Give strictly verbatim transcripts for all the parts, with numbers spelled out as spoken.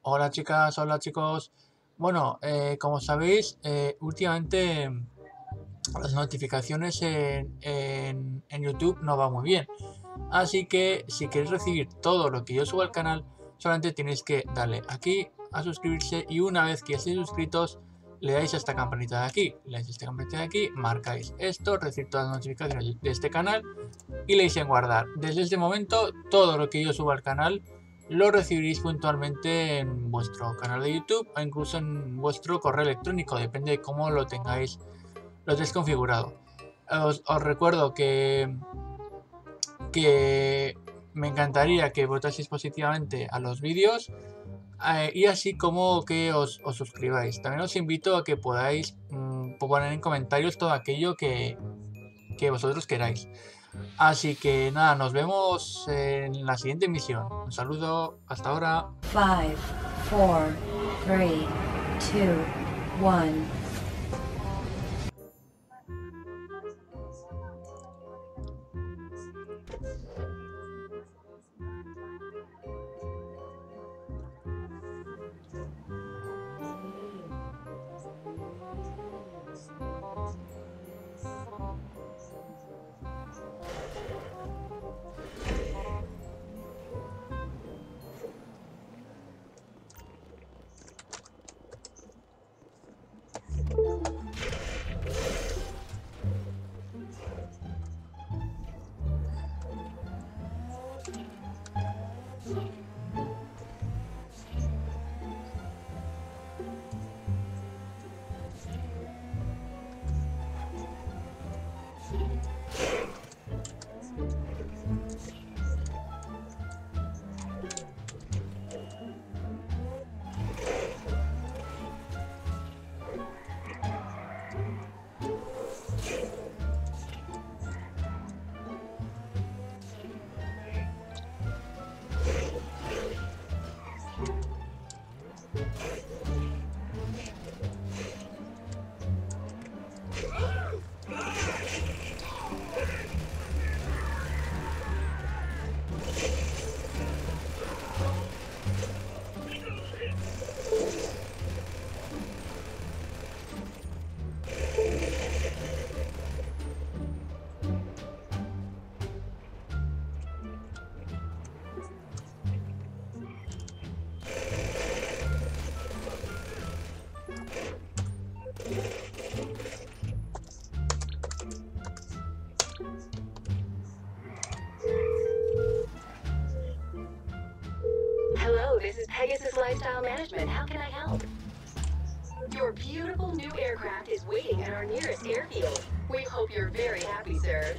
Hola chicas, hola chicos. Bueno, eh, como sabéis, eh, últimamente mm, las notificaciones en, en- en YouTube no va muy bien. Así que si queréis recibir todo lo que yo subo al canal, solamente tenéis que darle aquí a suscribirse y una vez que estéis suscritos, le dais a esta campanita de aquí. Le dais a esta campanita de aquí, marcáis esto, recibir todas las notificaciones de este canal y le dicen guardar. Desde este momento, todo lo que yo suba al canal lo recibiréis puntualmente en vuestro canal de YouTube o incluso en vuestro correo electrónico, depende de cómo lo tengáis, lo tengáis configurado. Os, os recuerdo que, que me encantaría que votaseis positivamente a los vídeos eh, y así como que os, os suscribáis. También os invito a que podáis mmm, poner en comentarios todo aquello que, que vosotros queráis. Así que nada, nos vemos en la siguiente emisión. Un saludo, hasta ahora. Five, four, three, two, one. Hello, this is Pegasus Lifestyle Management. How can I help? Your beautiful new aircraft is waiting at our nearest airfield. We hope you're very happy, sir.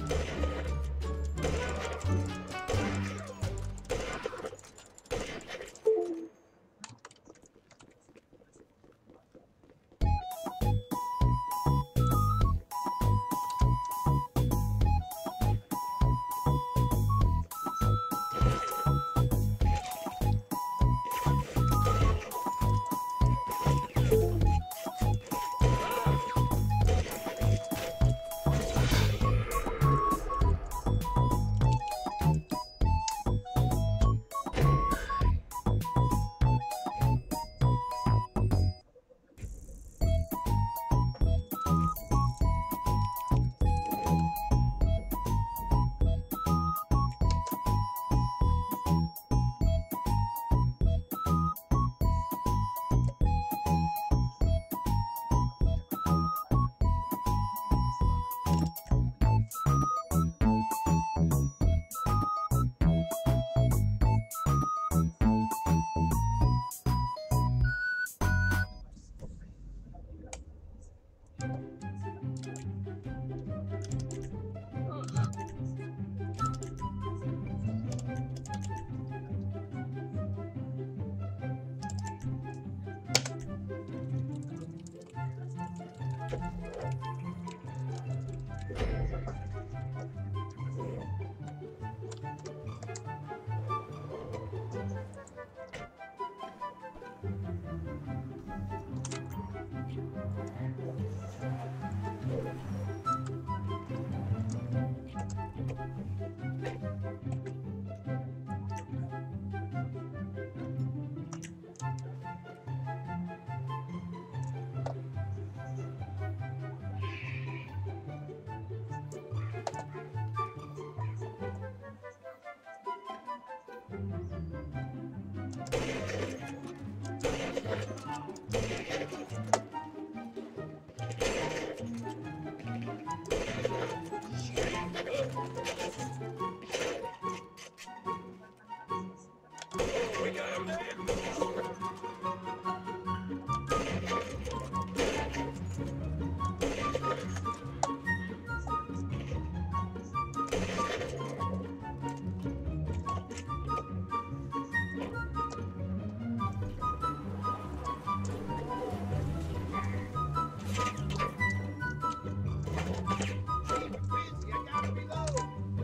I gotta reload.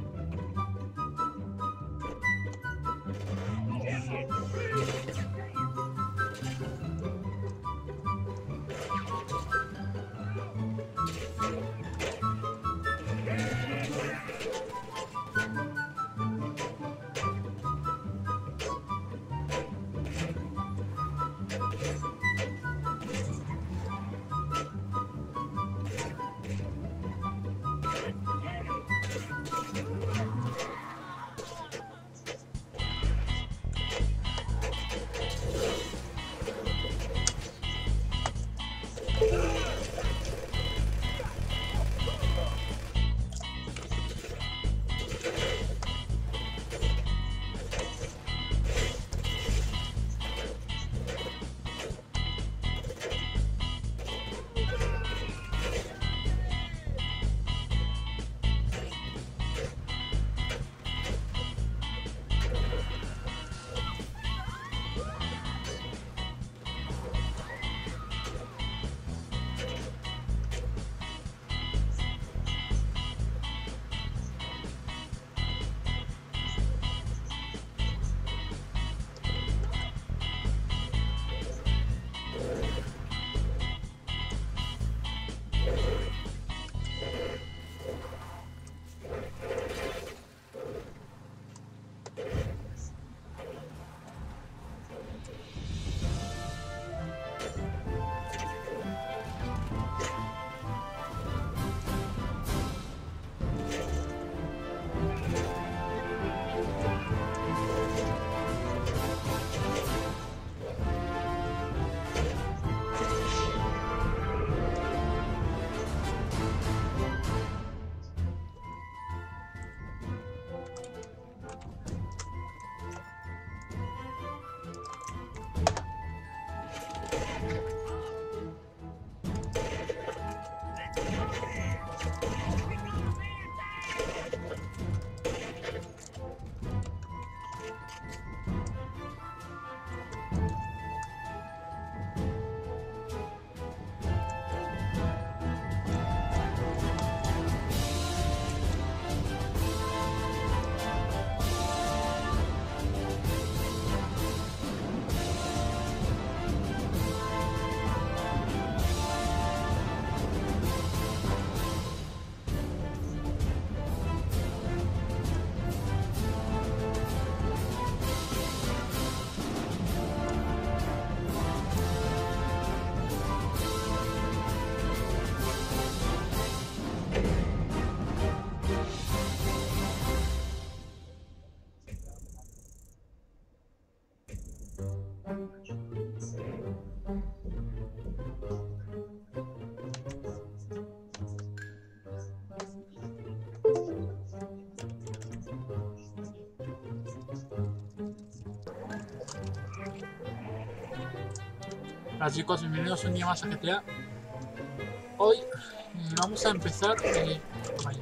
Hola chicos, bienvenidos un día más a G T A. Hoy eh, vamos a empezar... Eh, vaya.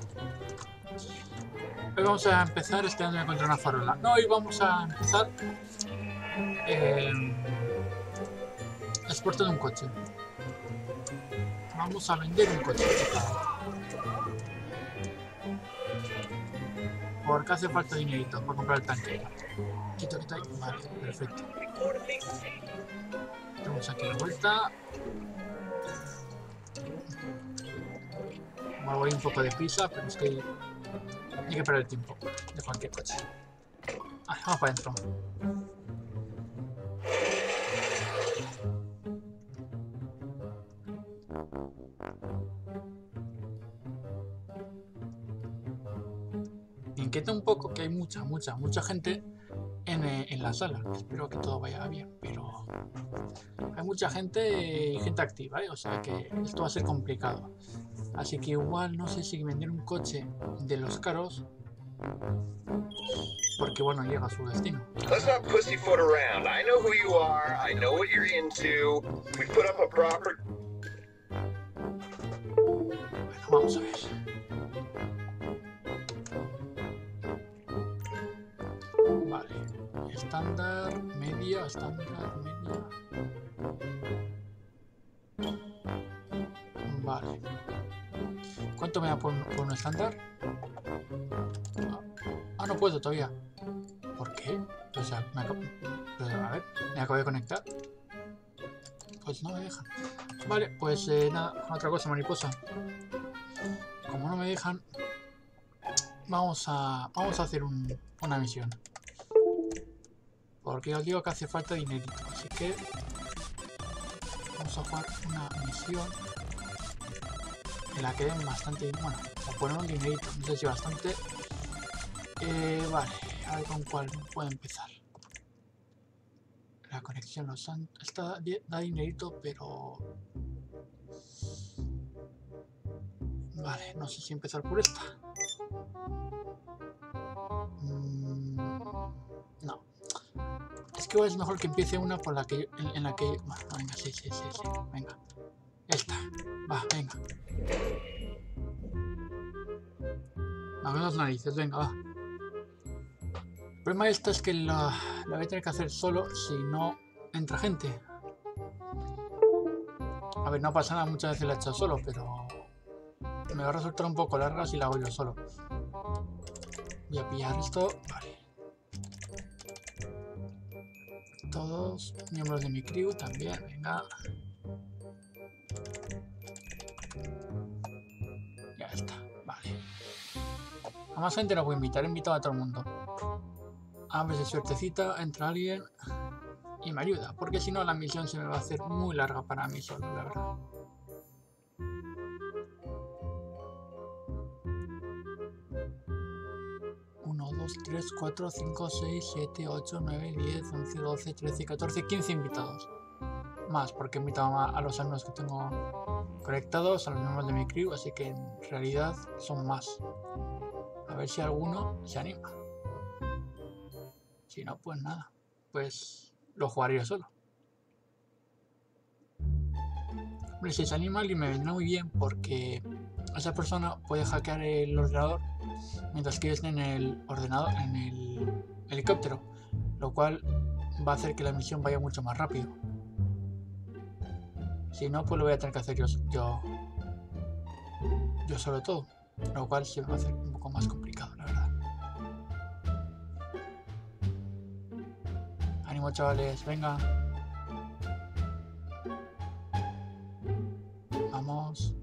Hoy vamos a empezar esquiando contra una farola. No, hoy vamos a empezar... Eh, exportando un coche. Vamos a vender un coche. Porque hace falta dinerito para comprar el tanque. Quito, quito ahí. Vale, perfecto. Tenemos aquí la vuelta. Bueno, voy un poco de prisa, pero es que hay que perder el tiempo de cualquier coche. Ah, vamos para adentro. Me inquieta un poco que hay mucha, mucha, mucha gente en, eh, en la sala. Espero que todo vaya bien, pero hay mucha gente y gente activa, ¿eh? O sea que esto va a ser complicado. Así que igual no sé si vender un coche de los caros, porque bueno, llega a su destino. Let's not pussyfoot around. I know who you are. I know what you're into. We put up a proper... Bueno, vamos a ver. Vale. Estándar, media, estándar, media. Vale. ¿Cuánto me da por, por un estándar? Ah, no puedo todavía. ¿Por qué? O sea, me acabo... A ver, me acabo de conectar. Pues no me dejan. Vale, pues eh, nada, otra cosa, mariposa. Como no me dejan, vamos a vamos a hacer un, una misión. Porque ya os digo que hace falta dinerito. Así que vamos a jugar una misión en la que den bastante dinero. Bueno, a poner un dinerito, no sé si bastante. Eh, vale, a ver con cuál puedo empezar. La conexión, los santos. Esta da dinerito, pero... Vale, no sé si empezar por esta. Mm, no. Es que igual es mejor que empiece una por la que yo, en, en la que... Bueno, venga, sí, sí, sí, sí. Venga. Esta. Va, venga. A ver las narices, venga, va. El problema de esta es que la, la voy a tener que hacer solo si no entra gente. A ver, no pasa nada, muchas veces la he hecho solo, pero me va a resultar un poco larga si la hago yo solo. Voy a pillar esto, vale. Todos miembros de mi crew también, venga. Ya está, vale. A más gente no puedo invitar, he invitado a todo el mundo. A ver si suertecita, entra alguien y me ayuda, porque si no la misión se me va a hacer muy larga para mí solo, la verdad. uno, dos, tres, cuatro, cinco, seis, siete, ocho, nueve, diez, once, doce, trece, catorce, quince invitados. Más, porque he invitado a los alumnos que tengo conectados, a los miembros de mi crew, así que en realidad son más. A ver si alguno se anima. Si no, pues nada. Pues lo jugaré yo solo. Hombre, si se anima alguien me vendrá muy bien porque esa persona puede hackear el ordenador mientras que yo esté en el ordenador, en el helicóptero, lo cual va a hacer que la misión vaya mucho más rápido. Si no, pues lo voy a tener que hacer yo, yo, yo solo todo, lo cual se me va a hacer un poco más complicado, la verdad. Ánimo, chavales, venga. Vamos.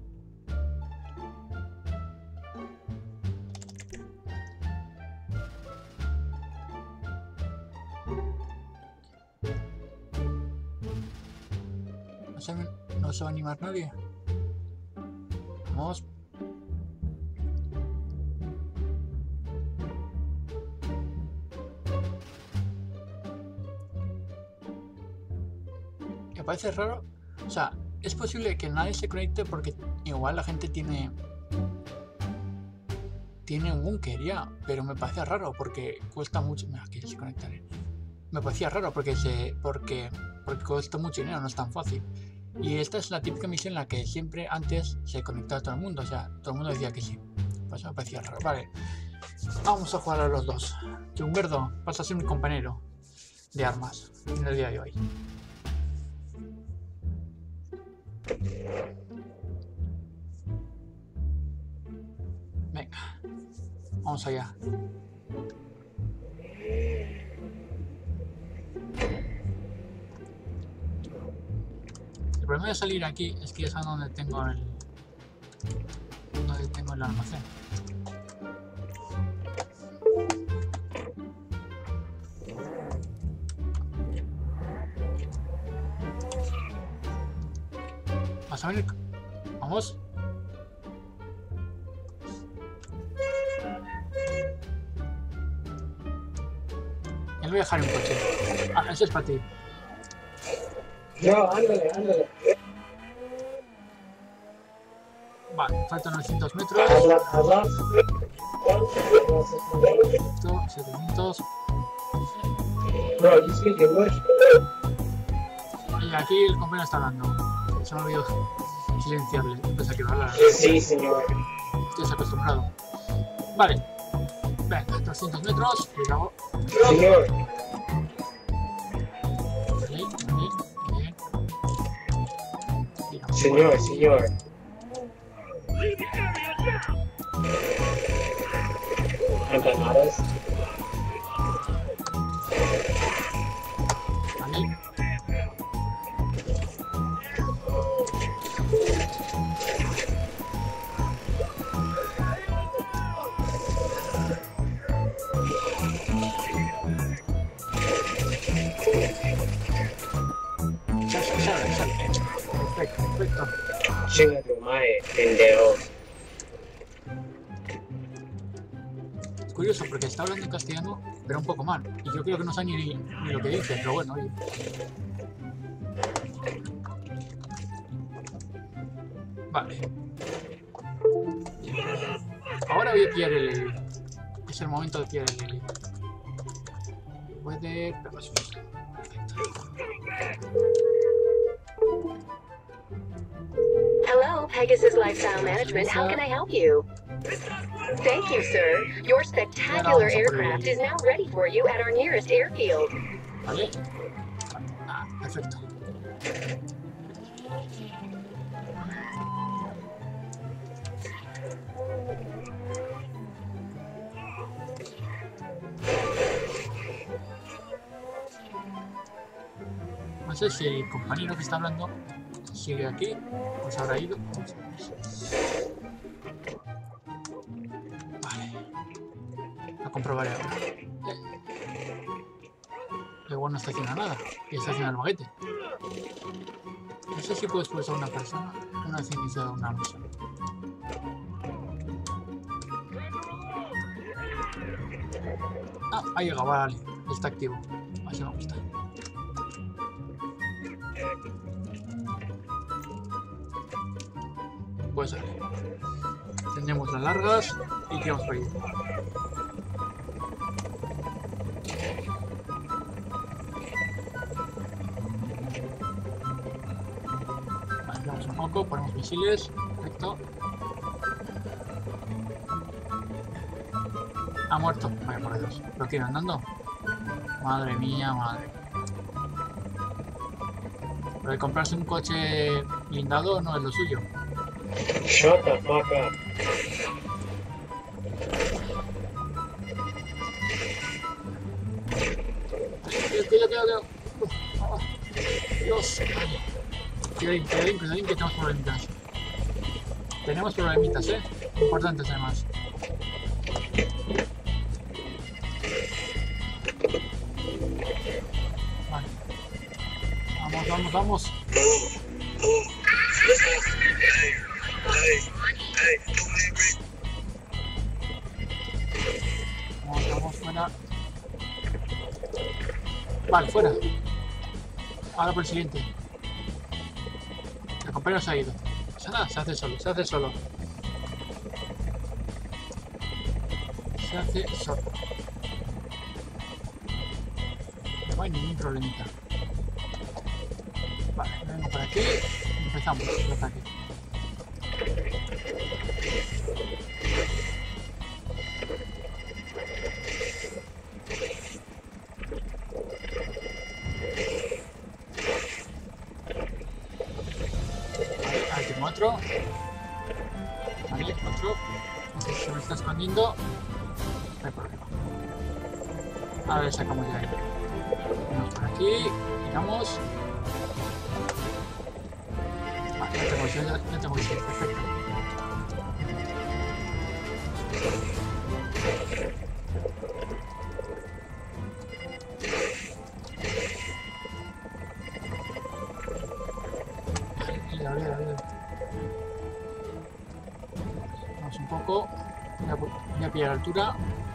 No se, no se va a animar nadie. Vamos. Me parece raro. O sea, es posible que nadie se conecte porque igual la gente tiene tiene un búnker ya, pero me parece raro porque cuesta mucho. Mira, que se conectaré. me parecía raro porque se porque porque cuesta mucho dinero, no es tan fácil. Y esta es la típica misión en la que siempre antes se conectaba todo el mundo, o sea, todo el mundo decía que sí. Pues me parecía raro. Vale, vamos a jugar a los dos. Chungerdo, vas a ser mi compañero de armas en el día de hoy. Venga, vamos allá. El problema de salir aquí es que ya saben dónde tengo el donde tengo el almacén. ¿Vas a venir? Vamos. Ya le voy a dejar un coche. Ah, ese es para ti. No, ándale, ándale. Vale, faltan novecientos metros. Habla, habla. setecientos. Bro, you speak English? Y aquí el compañero está hablando. Se me ha olvidado silenciarle. Pensé que iba a hablar. Sí, señor. Estoy desacostumbrado. Vale. Venga, trescientos metros. Cuidado. Señor. Bien, bien, bien. Bien. Señor, señor. Empanadas. Vale. Sale, sale, sale. Perfecto, perfecto. Chinga tu madre, pendejo. Es curioso porque está hablando en castellano, pero un poco mal. Y yo creo que no sabe ni, ni lo que dice, pero bueno, oye. Vale. Ahora voy a pillar el Lily. Es el momento de pillar el Lily. Puede... Perfecto. Hello, Pegasus Lifestyle Management. How can I help you? Thank you, sir. Your spectacular aircraft is now ready for you at our nearest airfield. Vale. Ah, perfecto. No sé si el compañero que está hablando sigue aquí, pues habrá ido. Vale. La comprobaré ahora. Eh. Igual no está haciendo nada y está haciendo el baguete. No sé si puedes pulsar a una persona una vez iniciada una misión. Ah, ha llegado, vale. Está activo. Así me gusta. Pues vale. Tendremos las largas y tiramos por ahí. Vale, vamos un poco, ponemos misiles. Perfecto. Ha muerto. Vaya por Dios. ¿Lo tiene andando? Madre mía, madre. Pero de comprarse un coche blindado no es lo suyo. Shut the fuck up. Cuidado, cuidado, cuidado. Dios. Cuidadín, cuidadín, cuidadín que tenemos problemitas. Tenemos problemitas, eh. Importantes además. Vale. Vamos, vamos, vamos. Vamos, vamos, fuera. Vale, fuera. Ahora por el siguiente. El compañero se ha ido. No pasa nada, se hace solo, se hace solo. Se hace solo. No hay ningún problemita. Vale, vengo por aquí y empezamos el ataque. Vale, ahí tengo otro. Vale, otro. Este se me está escondiendo. Ahí por arriba. A ver, sacamos de ahí. Vamos por aquí, tiramos. Vale, ya tengo visión, ya, ya tengo visión, perfecto. Vale, ya, ya, ya. Vamos un poco. Voy a, voy a pillar altura.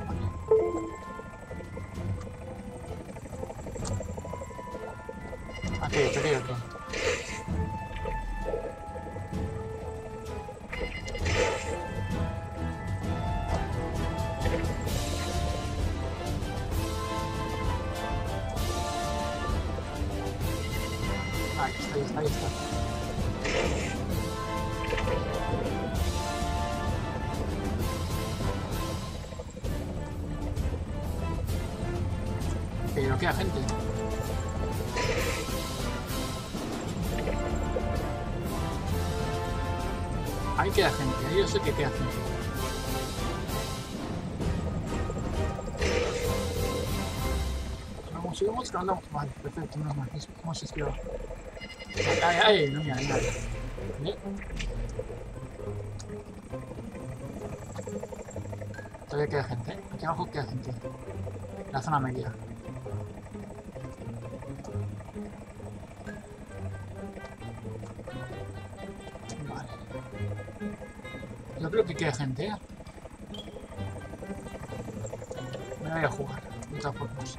Aquí, aquí, aquí. Ahí está, ahí está, ahí está. Pero queda gente. Ahí queda gente, ahí yo sé que queda gente. Vamos, sigamos, que andamos. Vale, perfecto, menos mal. Hemos esquivado. Ay, ay, no, mira, mira. ¿Vale? Todavía queda gente, ¿eh? Aquí abajo queda gente. La zona media. Yo creo que queda gente, ¿eh? Me voy a jugar, de todas formas.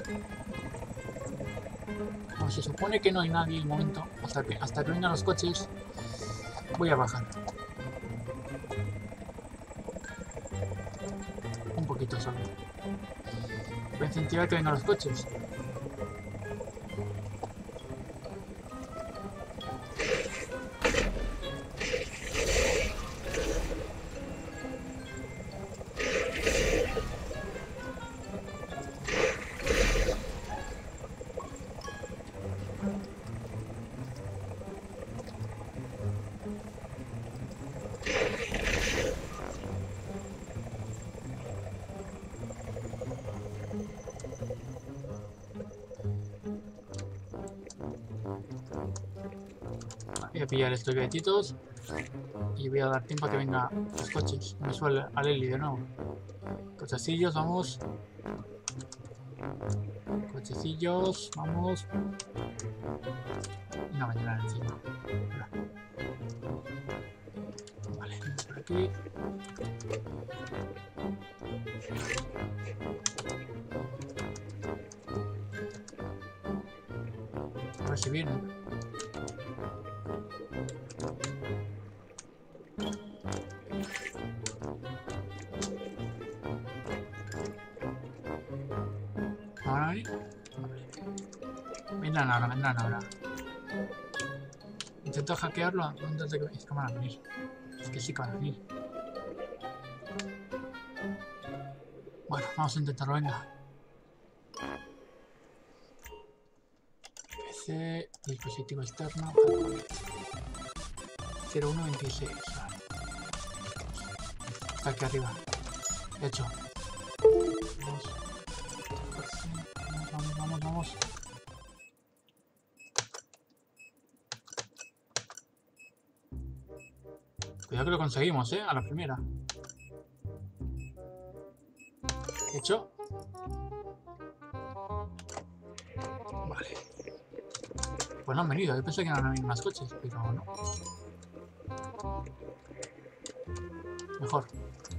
Como se supone que no hay nadie en el momento, hasta que, hasta que vengan los coches, voy a bajar. Un poquito solo. Voy a incentivar que vengan los coches. Voy a pillar estos billetitos y voy a dar tiempo a que vengan los coches. Me suele a Lely de nuevo. Cochecillos, vamos. Cochecillos, vamos. Y no me llenan encima. Vale, vamos por aquí. A ver si vienen. Ahora ahí. Vendrán ahora, vendrán ahora. Intento hackearlo antes de que... Es que van a venir. Es que sí que van a venir. Bueno, vamos a intentarlo, venga. P C, dispositivo externo. cero uno veintiséis. Está aquí arriba. De hecho. Vamos. Vamos, vamos, vamos. Cuidado que lo conseguimos, ¿eh? A la primera. Hecho. Vale. Pues no han venido. Yo pensé que iban a venir más coches, pero no. Mejor.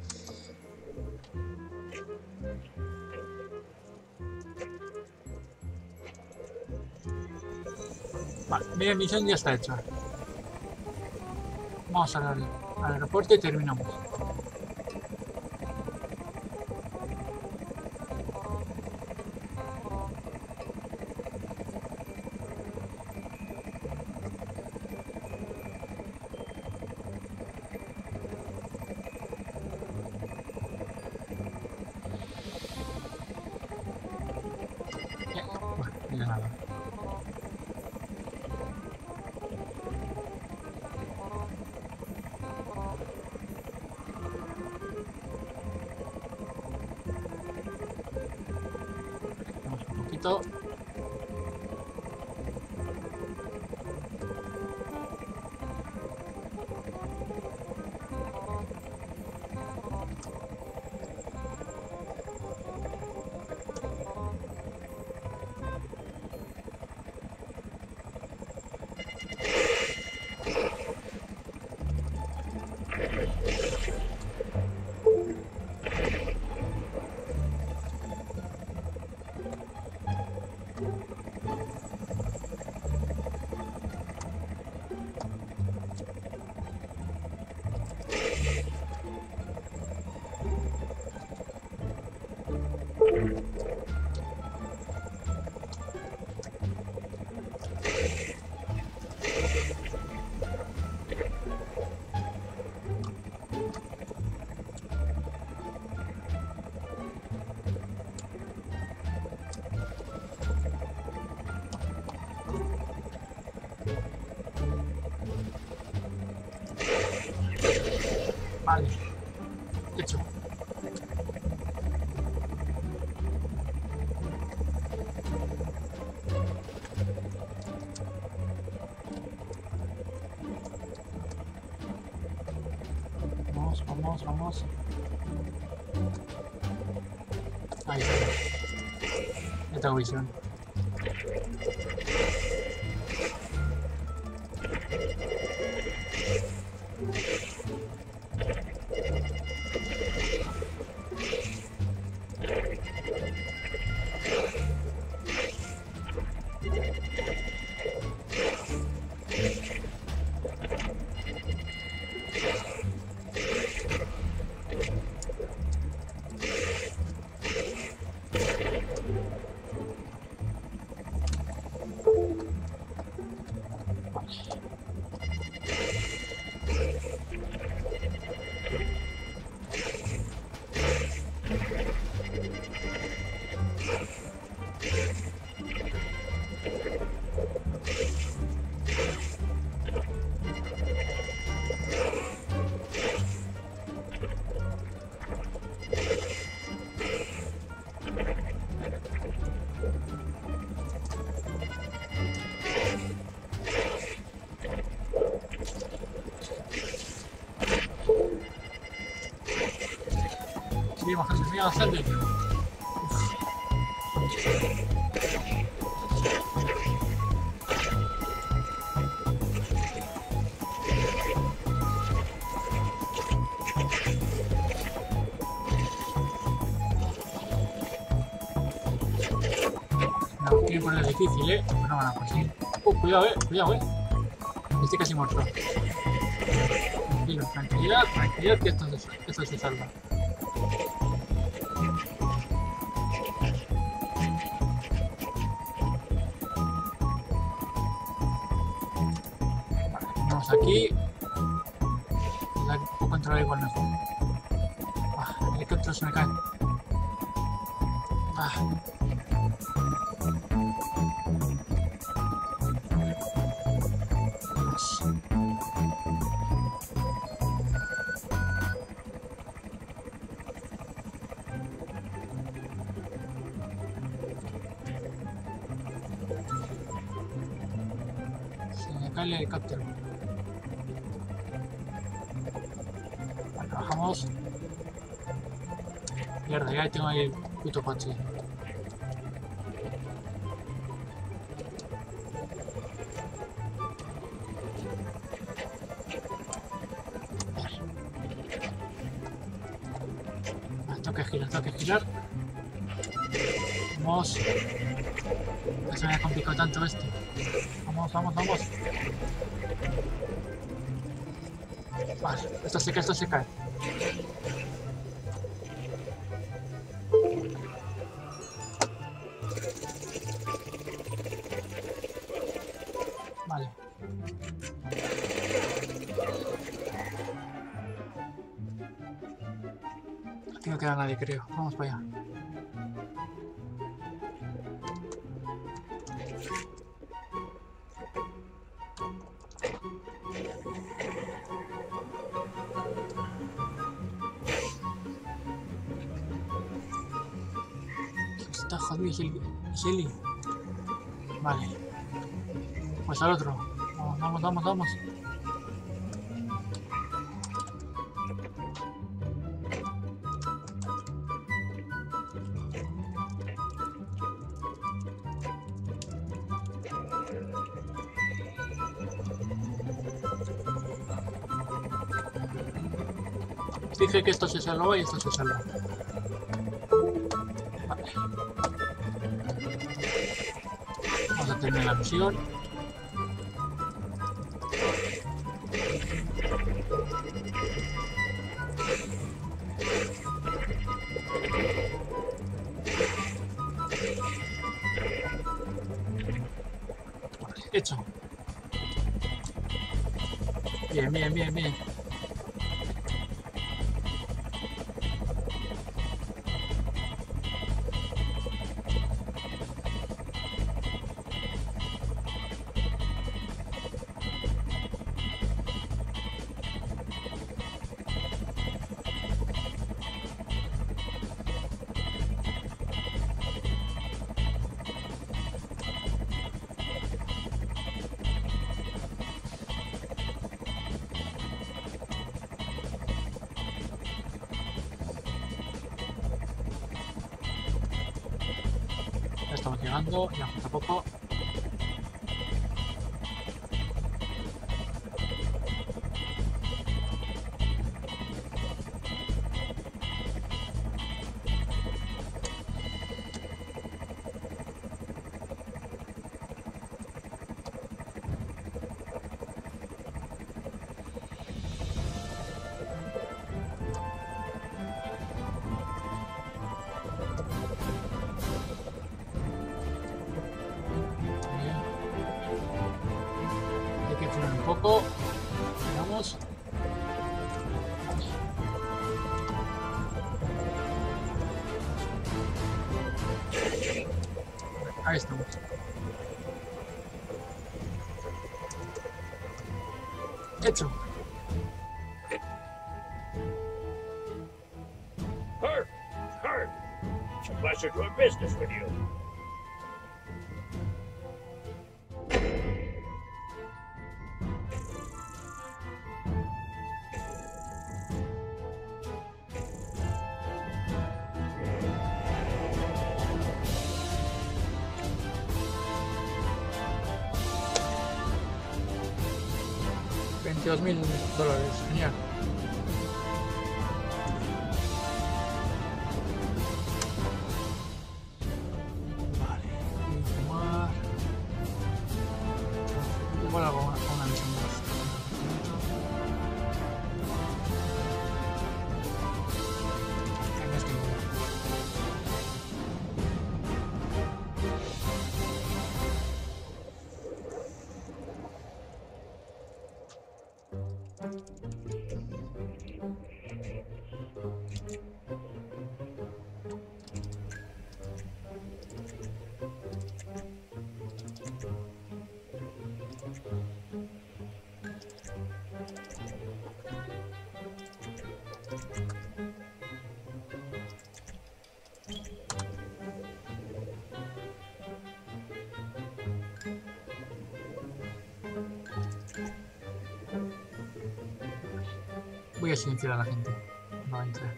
Vale, mi misión ya está hecha. Vamos al, al aeropuerto y terminamos. esto. Vale, hecho. Vamos, vamos, vamos. Ahí está. Ya tengo visión. Sigue bajando, sigue bastante. No, tiene que poner difícil, eh. No van a conseguir. Uh, cuidado, eh, cuidado, eh. Estoy casi muerto. Tranquilo, tranquilidad, tranquilidad, que esto se, esto se salva. Vamos aquí. La puedo controlar igual mejor. Ah, el helicóptero se me cae. Ah. El helicóptero. Vale, bajamos. Mierda, ya tengo ahí el puto coche. Vale, tengo que girar, tengo que girar. Vamos. No se me ha complicado tanto esto. Vamos, vamos, vamos. Vale, esto se cae, esto se cae. Vale. Aquí no queda nadie, creo. Vamos para allá. Está jodido Silly. Silly. Vale. Pues al otro. Vamos, vamos, vamos, vamos. Dije que esto se salva y esto se salva. Vale. Vamos a terminar la misión. Vale, hecho. Bien, bien, bien, bien. Estamos llegando, ya falta poco. Un poco, vamos. Ahí estamos. Hecho. Hark! Hark! It's a pleasure doing business with you. veintidós mil dólares, genial. Vale, voy a tomar. Igual hago una, una misión más. En este nivel. Voy a silenciar a la gente. No entra.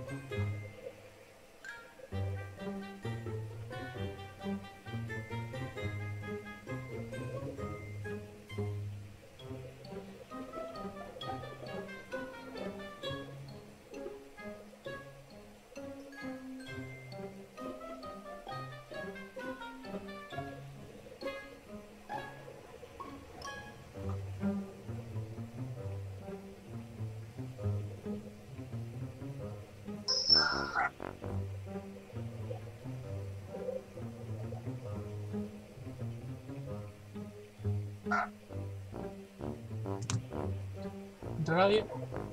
¿Entra nadie?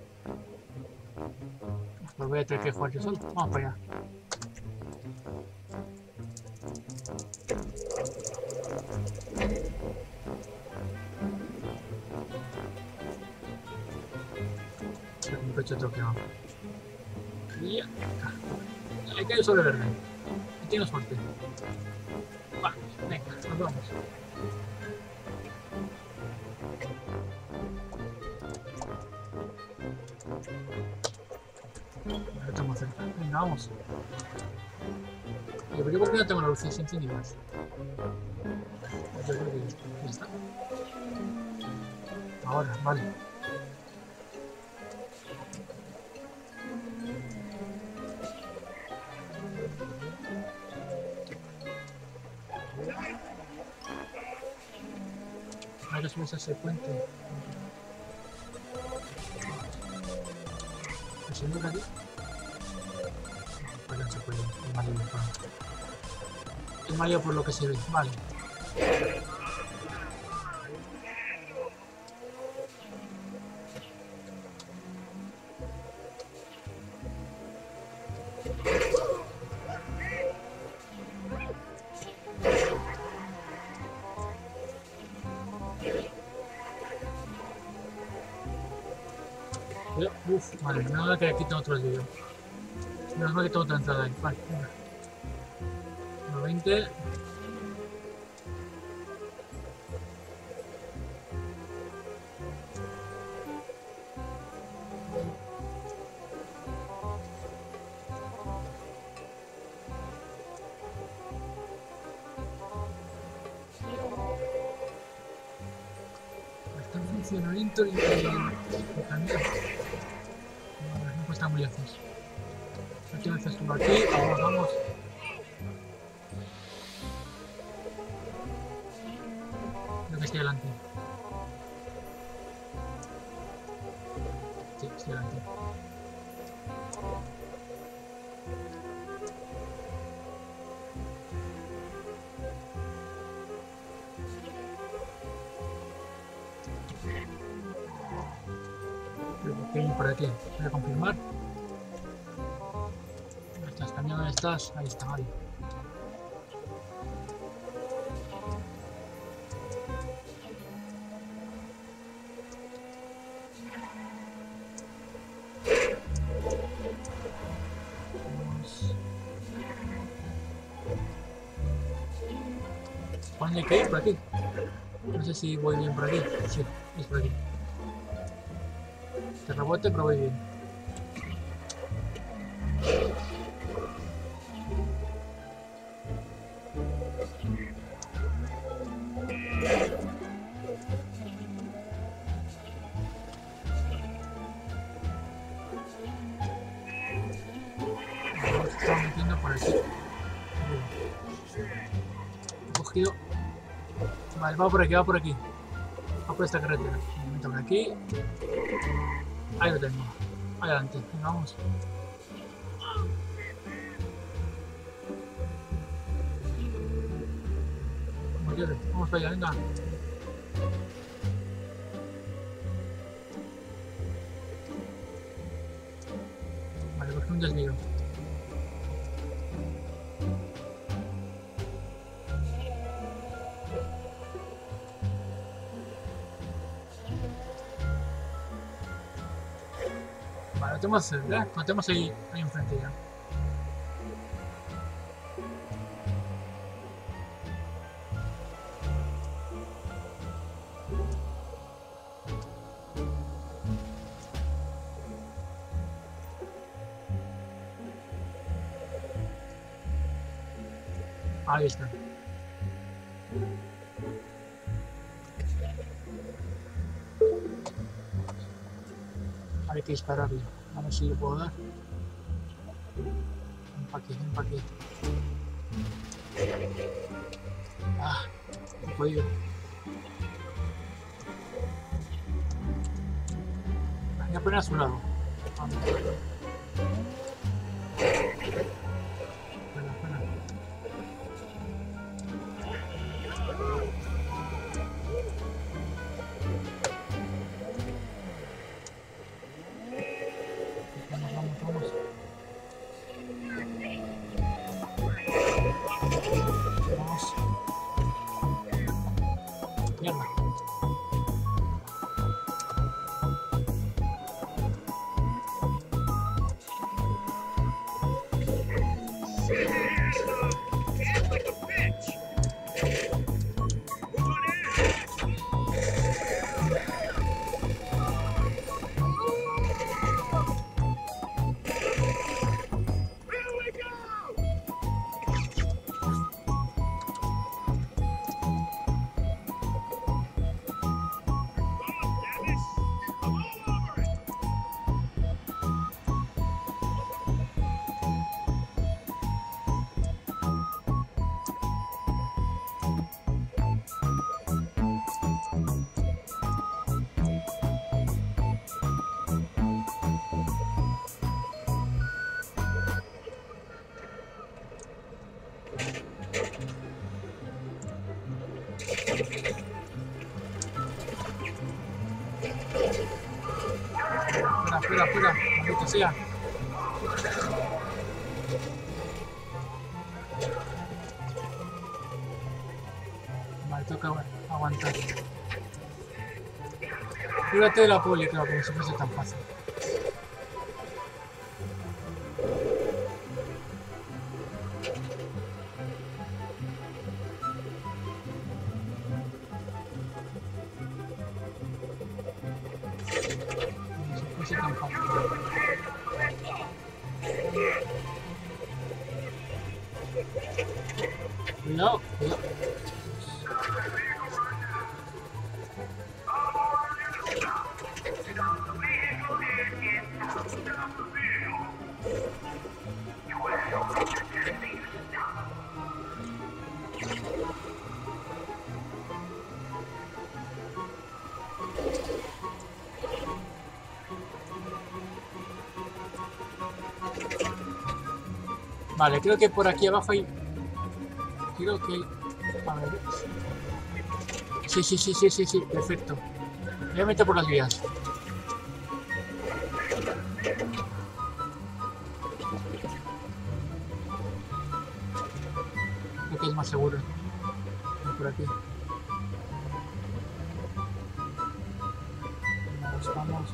Pues voy a tener que jugar yo solo. Vamos para allá. Un pecho troqueado. Ya. Hay que ir sobre verde. Tienes suerte. Va, venga, nos vamos. Ahora estamos cerca. Venga, vamos. Oye, pero yo por qué no tengo las luces encendidas. Yo creo que ya está. Ahora, vale. Ahora subes a ese puente. ¿Se ve aquí? Pues no se puede. Es Mario, es Mario por lo que se ve. Vale. Uf, vale, menos mal que aquí tengo otro lío. Menos mal que tengo otra entrada ahí. Vale, venga. uno veinte. Está funcionando y también. No está muy lejos. Aquí haces tú aquí, vamos, vamos. Creo que estoy delante. Sí, estoy delante. Por aquí, voy a confirmar. ¿Dónde estás? Cambio, ¿dónde estás? Ahí está, vale. Vamos. ¿Cuándo hay que ir? Por aquí. No sé si voy bien por aquí. Sí, es por aquí. Te rebote, pero voy bien. Ahora se estaba metiendo por aquí. He cogido. Vale, va por aquí, va por aquí. Va por esta carretera. Me meto por aquí. Ahí lo tengo. Adelante, venga, vamos. Como quiere, vamos para allá, venga. Vale, cogí un desvío. Vale, lo tenemos cerca, lo tenemos ahí, ahí enfrente ya. Ahí está. Hay que dispararle. A ver si le puedo dar. Ven pa' aquí, ven pa' aquí. Ah, no he podido. Voy a poner a su lado. Vamos. Espera, espera. Vamos, vamos, vamos. Vamos. Mierda. Fuera, fuera, maldito sea. Vale, toca aguantar. Fíjate de la poli, creo que no se fuese tan fácil. No se fuese tan fácil. Cuidado, cuidado. Vale, creo que por aquí abajo hay... Creo que hay... A ver... Sí, sí, sí, sí, sí, sí, perfecto. Me voy a meter por las vías. Creo que es más seguro. Por aquí. Vamos, vamos.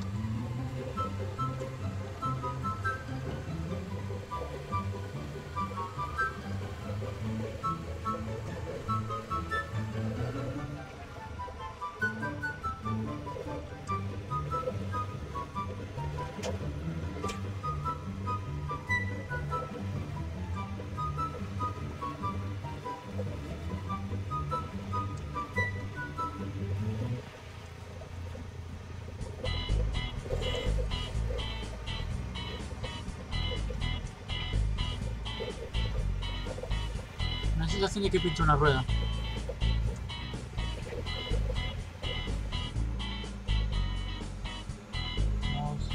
Una sensación de que pincho una rueda. Vamos.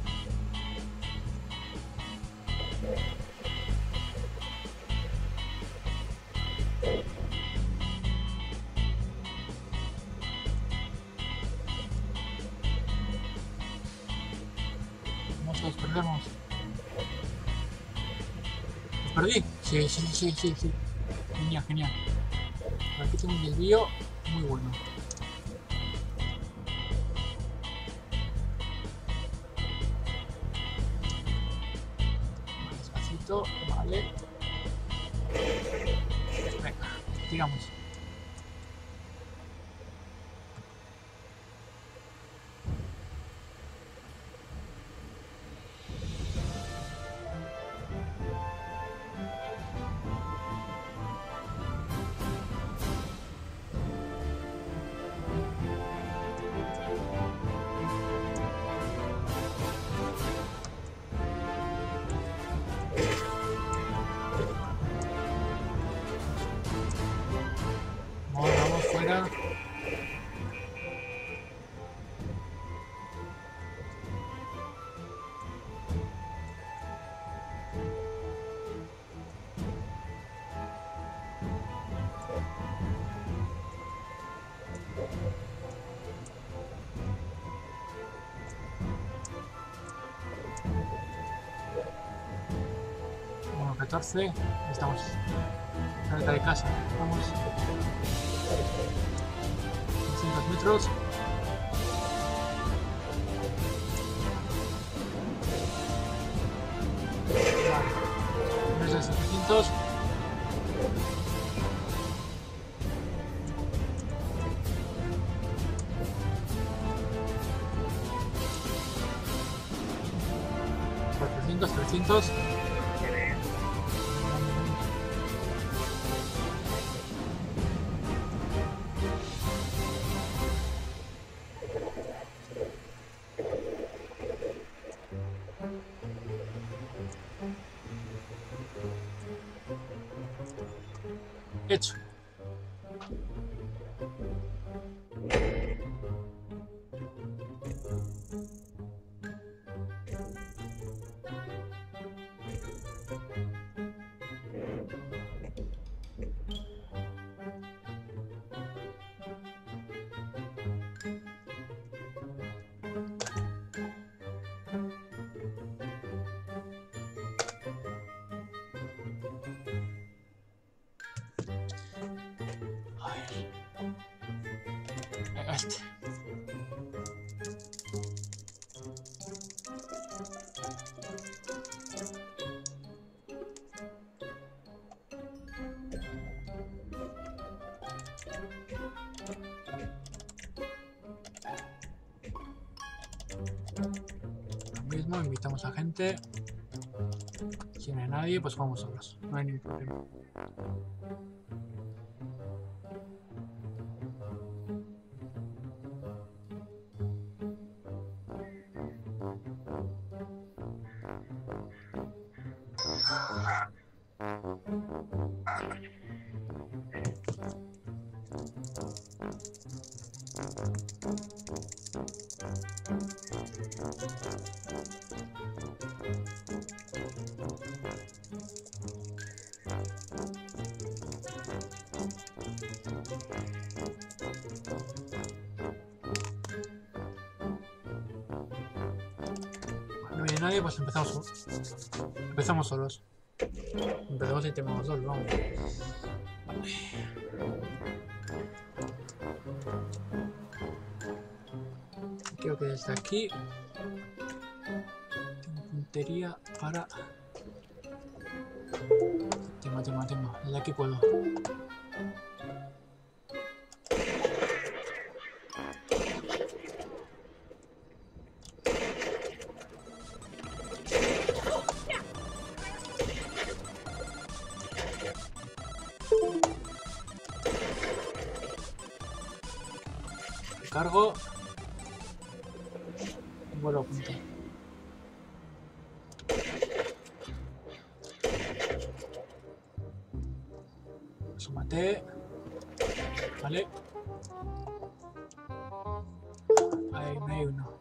Vamos, los perdemos. ¿Los perdí? Sí, sí, sí, sí, sí. Genial, genial. Por aquí tengo un desvío muy bueno. Despacito, vale. Venga, tiramos. Vamos, vamos fuera. Bueno, catorce. Estamos cerca de casa. Vamos. doscientos metros. Vale. Menos de setecientos. cuatrocientos, trescientos. Hecho. mismo, invitamos a gente. Si no hay nadie, pues jugamos solos. No hay ningún problema. No viene nadie, pues empezamos, empezamos solos. Empezamos y terminamos solos, vamos. Vale. Creo que desde aquí tengo puntería para... Tengo, tengo, tengo. Desde aquí puedo. Cargo. Vuelvo a apuntar. Eso maté. Vale. Ahí no hay uno.